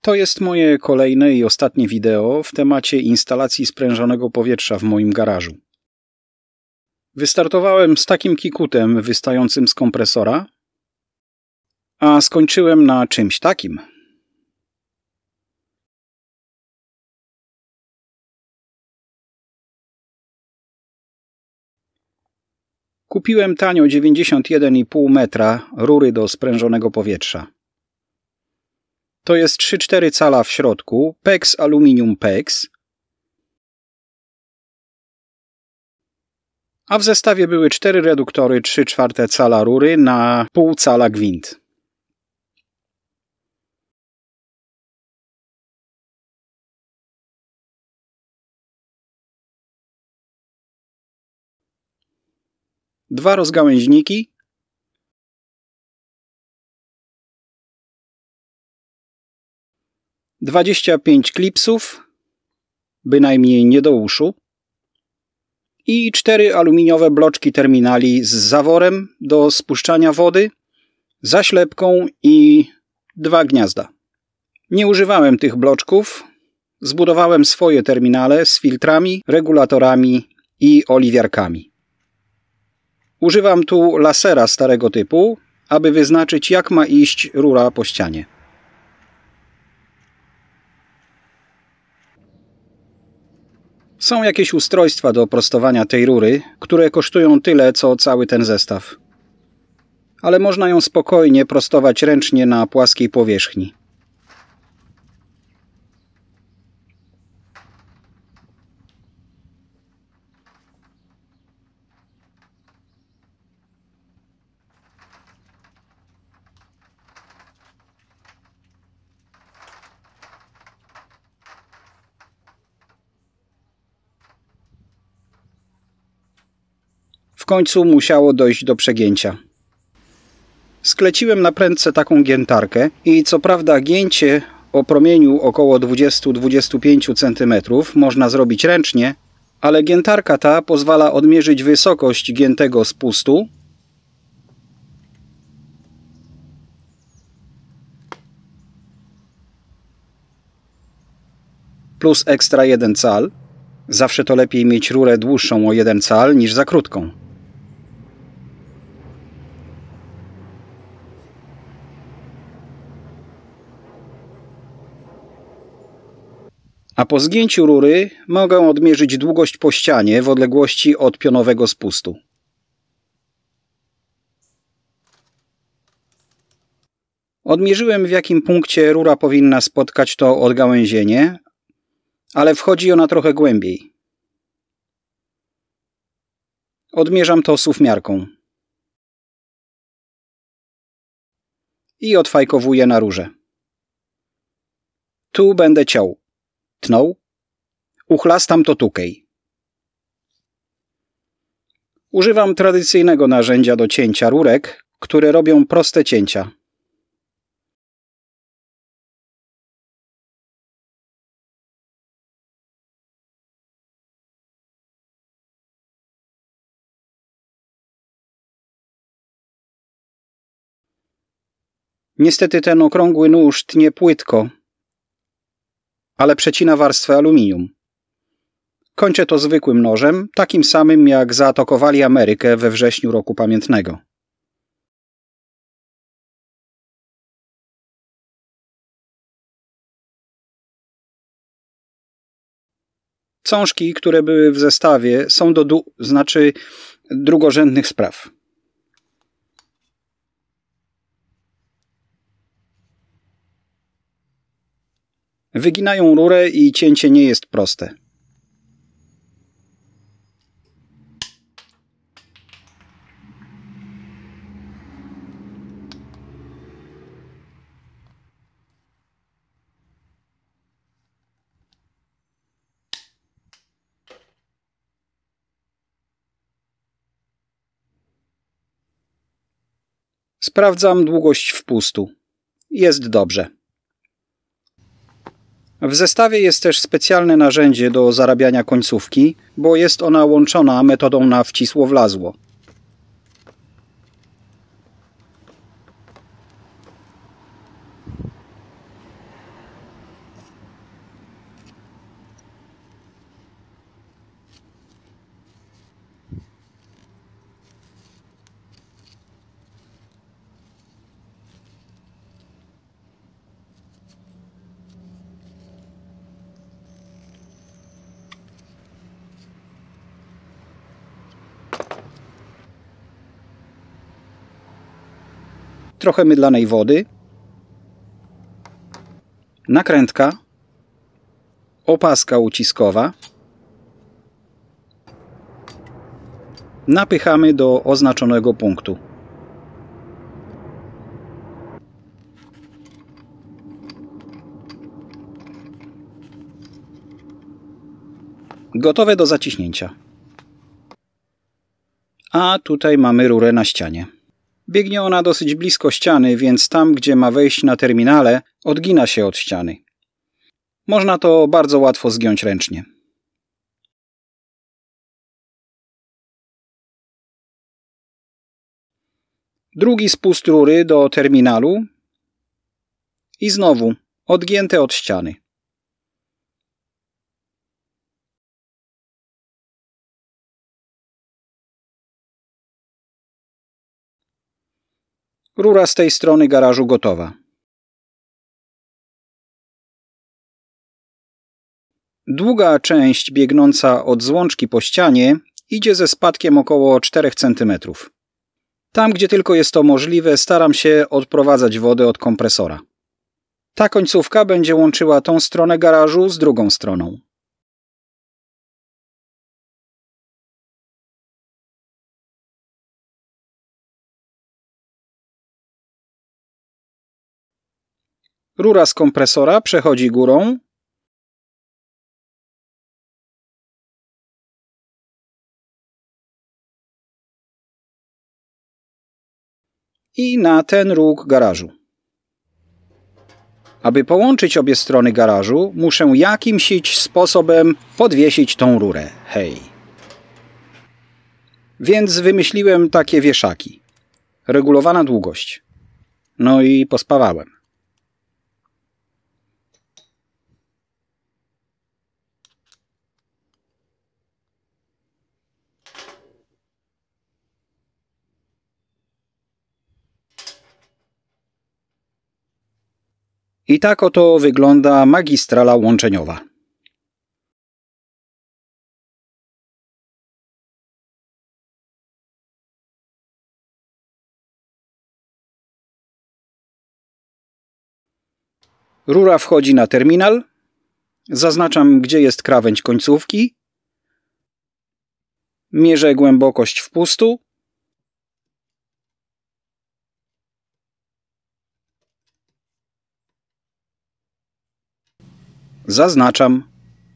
To jest moje kolejne i ostatnie wideo w temacie instalacji sprężonego powietrza w moim garażu. Wystartowałem z takim kikutem wystającym z kompresora, a skończyłem na czymś takim. Kupiłem tanio 91,5 metra rury do sprężonego powietrza. To jest 3-4 cala w środku, PEX Aluminium PEX, a w zestawie były 4 reduktory 3/4 cala rury na pół cala gwint. Dwa rozgałęźniki, ,25 klipsów, bynajmniej nie do uszu, i 4 aluminiowe bloczki terminali z zaworem do spuszczania wody, zaślepką i 2 gniazda. Nie używałem tych bloczków, zbudowałem swoje terminale z filtrami, regulatorami i oliwiarkami. Używam tu lasera starego typu, aby wyznaczyć, jak ma iść rura po ścianie. Są jakieś ustrojstwa do prostowania tej rury, które kosztują tyle, co cały ten zestaw. Ale można ją spokojnie prostować ręcznie na płaskiej powierzchni. W końcu musiało dojść do przegięcia. Skleciłem na prędce taką giętarkę i co prawda gięcie o promieniu około 20-25 cm można zrobić ręcznie, ale giętarka ta pozwala odmierzyć wysokość giętego spustu plus ekstra 1 cal. Zawsze to lepiej mieć rurę dłuższą o 1 cal niż za krótką. A po zgięciu rury mogę odmierzyć długość po ścianie w odległości od pionowego spustu. Odmierzyłem, w jakim punkcie rura powinna spotkać to odgałęzienie, ale wchodzi ona trochę głębiej. Odmierzam to suwmiarką i odfajkowuję na rurze. Tu będę ciął. Tnął, uchlastam to tukej. Używam tradycyjnego narzędzia do cięcia rurek, które robią proste cięcia. Niestety ten okrągły nóż tnie płytko, ale przecina warstwę aluminium. Kończę to zwykłym nożem, takim samym jak zaatakowali Amerykę we wrześniu roku pamiętnego. Cążki, które były w zestawie, są do drugorzędnych spraw. Wyginają rurę i cięcie nie jest proste. Sprawdzam długość wpustu. Jest dobrze. W zestawie jest też specjalne narzędzie do zarabiania końcówki, bo jest ona łączona metodą na wcisło-wlazło. trochę mydlanej wody, nakrętka, opaska uciskowa. Napychamy do oznaczonego punktu. Gotowe do zaciśnięcia. A tutaj mamy rurę na ścianie. Biegnie ona dosyć blisko ściany, więc tam, gdzie ma wejść na terminale, odgina się od ściany. Można to bardzo łatwo zgiąć ręcznie. Drugi spust rury do terminalu i znowu odgięte od ściany. Rura z tej strony garażu gotowa. Długa część biegnąca od złączki po ścianie idzie ze spadkiem około 4 cm. Tam, gdzie tylko jest to możliwe, staram się odprowadzać wodę od kompresora. Ta końcówka będzie łączyła tą stronę garażu z drugą stroną. Rura z kompresora przechodzi górą i na ten róg garażu. Aby połączyć obie strony garażu, muszę jakimś sposobem podwiesić tą rurę. Hej. Więc wymyśliłem takie wieszaki. Regulowana długość. No i pospawałem. I tak oto wygląda magistrala łączeniowa. Rura wchodzi na terminal. Zaznaczam, gdzie jest krawędź końcówki. Mierzę głębokość wpustu. Zaznaczam.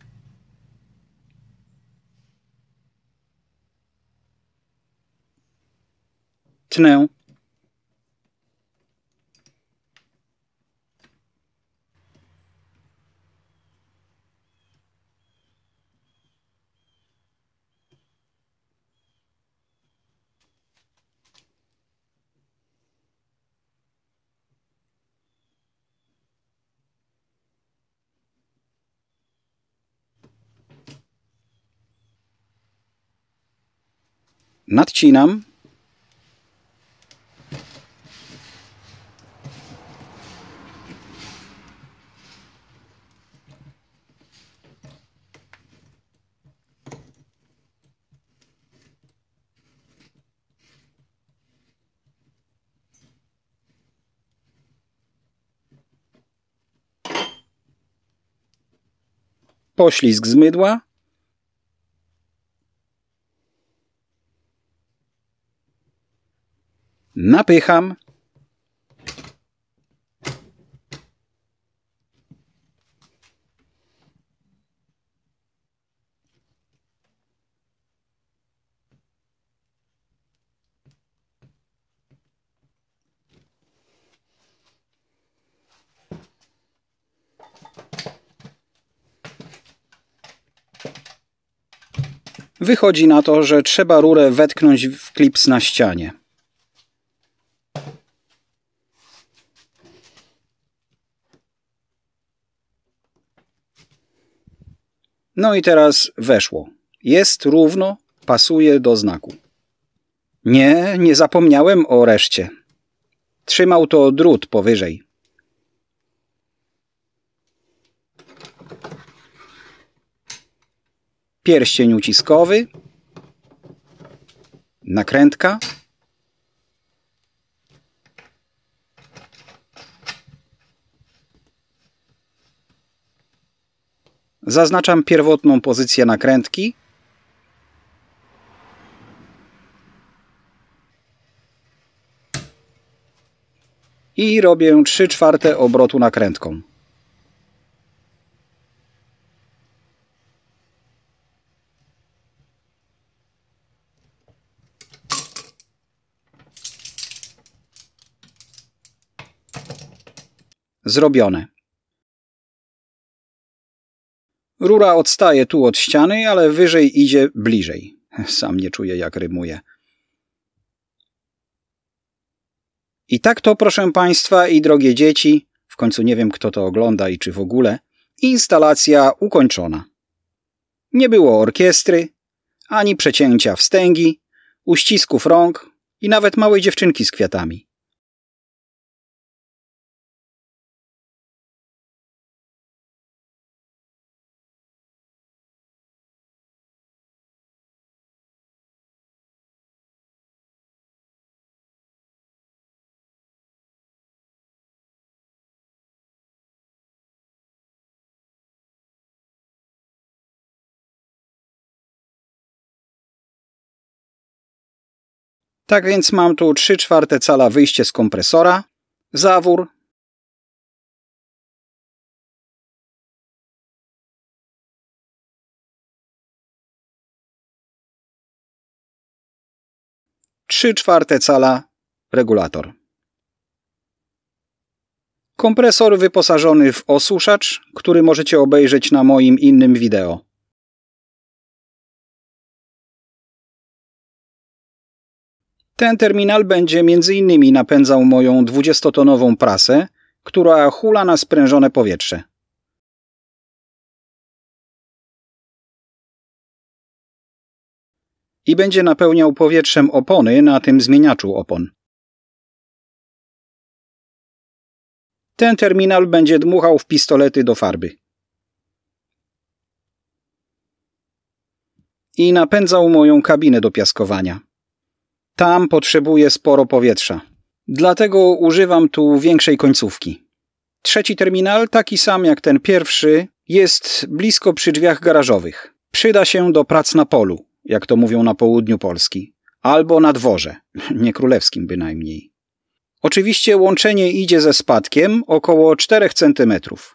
Tnę. Nadcinam. Poślizg z mydła. Napycham. Wychodzi na to, że trzeba rurę wetknąć w klips na ścianie. No i teraz weszło. Jest równo, pasuje do znaku. Nie zapomniałem o reszcie. Trzymał to drut powyżej. Pierścień uciskowy. Nakrętka. Zaznaczam pierwotną pozycję nakrętki. I robię 3/4 obrotu nakrętką. Zrobione. Rura odstaje tu od ściany, ale wyżej idzie bliżej. Sam nie czuję, jak rymuje. I tak to, proszę Państwa i drogie dzieci, w końcu nie wiem, kto to ogląda i czy w ogóle, instalacja ukończona. Nie było orkiestry, ani przecięcia wstęgi, uścisków rąk i nawet małej dziewczynki z kwiatami. Tak więc mam tu 3/4 cala wyjście z kompresora, zawór, trzy czwarte cala regulator. Kompresor wyposażony w osuszacz, który możecie obejrzeć na moim innym wideo. Ten terminal będzie m.in. napędzał moją 20-tonową prasę, która hula na sprężone powietrze. I będzie napełniał powietrzem opony na tym zmieniaczu opon. Ten terminal będzie dmuchał w pistolety do farby. I napędzał moją kabinę do piaskowania. Tam potrzebuję sporo powietrza. Dlatego używam tu większej końcówki. Trzeci terminal, taki sam jak ten pierwszy, jest blisko przy drzwiach garażowych. Przyda się do prac na polu, jak to mówią na południu Polski. Albo na dworze, nie królewskim bynajmniej. Oczywiście łączenie idzie ze spadkiem około 4 cm.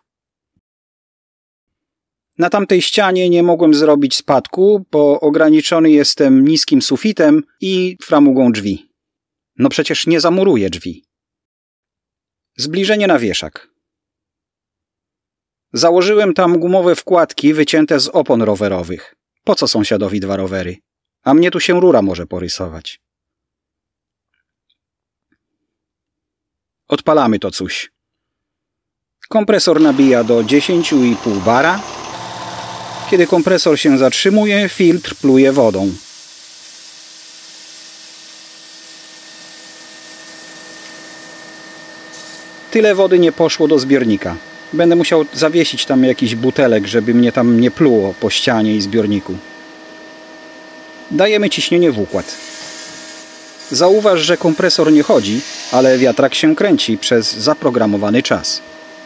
Na tamtej ścianie nie mogłem zrobić spadku, bo ograniczony jestem niskim sufitem i framugą drzwi. No przecież nie zamuruję drzwi. Zbliżenie na wieszak. Założyłem tam gumowe wkładki wycięte z opon rowerowych. Po co sąsiadowi 2 rowery? A mnie tu się rura może porysować. Odpalamy to coś. Kompresor nabija do 10,5 bara. Kiedy kompresor się zatrzymuje, filtr pluje wodą. Tyle wody nie poszło do zbiornika. Będę musiał zawiesić tam jakiś butelek, żeby mnie tam nie pluło po ścianie i zbiorniku. Dajemy ciśnienie w układ. Zauważ, że kompresor nie chodzi, ale wiatrak się kręci przez zaprogramowany czas.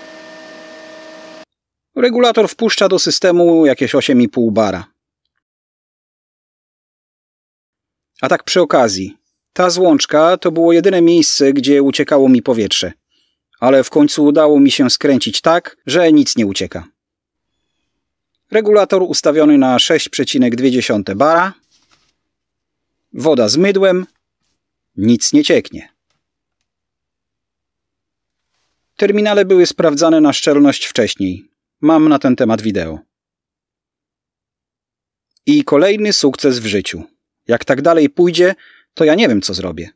Regulator wpuszcza do systemu jakieś 8,5 bara. A tak przy okazji, ta złączka to było jedyne miejsce, gdzie uciekało mi powietrze. Ale w końcu udało mi się skręcić tak, że nic nie ucieka. Regulator ustawiony na 6,2 bara. Woda z mydłem. Nic nie cieknie. Terminale były sprawdzane na szczelność wcześniej. Mam na ten temat wideo. I kolejny sukces w życiu. Jak tak dalej pójdzie, to ja nie wiem, co zrobię.